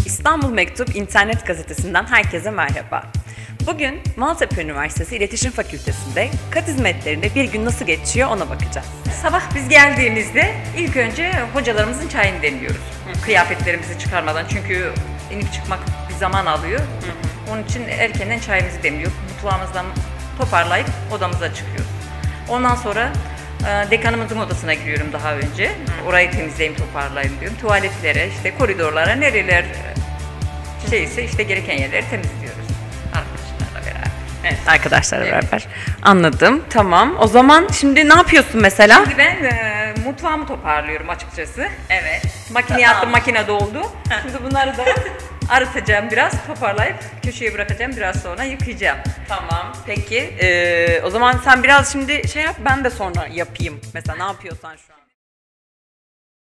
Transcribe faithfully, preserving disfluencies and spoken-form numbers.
İstanbul Mektup internet gazetesinden herkese merhaba. Bugün Maltepe Üniversitesi İletişim Fakültesi'nde kat hizmetlerinde bir gün nasıl geçiyor ona bakacağız. Sabah biz geldiğimizde ilk önce hocalarımızın çayını demliyoruz. Hı. Kıyafetlerimizi çıkarmadan, çünkü inip çıkmak bir zaman alıyor. Hı hı. Onun için erkenden çayımızı demliyoruz. Mutfağımızdan toparlayıp odamıza çıkıyoruz. Ondan sonra dekanımızın odasına giriyorum daha önce. Hı. Orayı temizleyeyim, toparlayayım diyorum. Tuvaletlere, işte koridorlara, nereler şeyse işte gereken yerleri temizliyoruz. Arkadaşlarla beraber. Evet, arkadaşlarla evet. beraber. Anladım. Tamam. O zaman şimdi ne yapıyorsun mesela? Şimdi ben e, mutfağımı toparlıyorum açıkçası. Evet. Makineye tamam. attım, makine doldu. Şimdi bunları da arıtacağım biraz, toparlayıp köşeye bırakacağım, biraz sonra yıkayacağım. Tamam. Peki. Ee, o zaman sen biraz şimdi şey yap, ben de sonra yapayım. Mesela ne yapıyorsan şu an.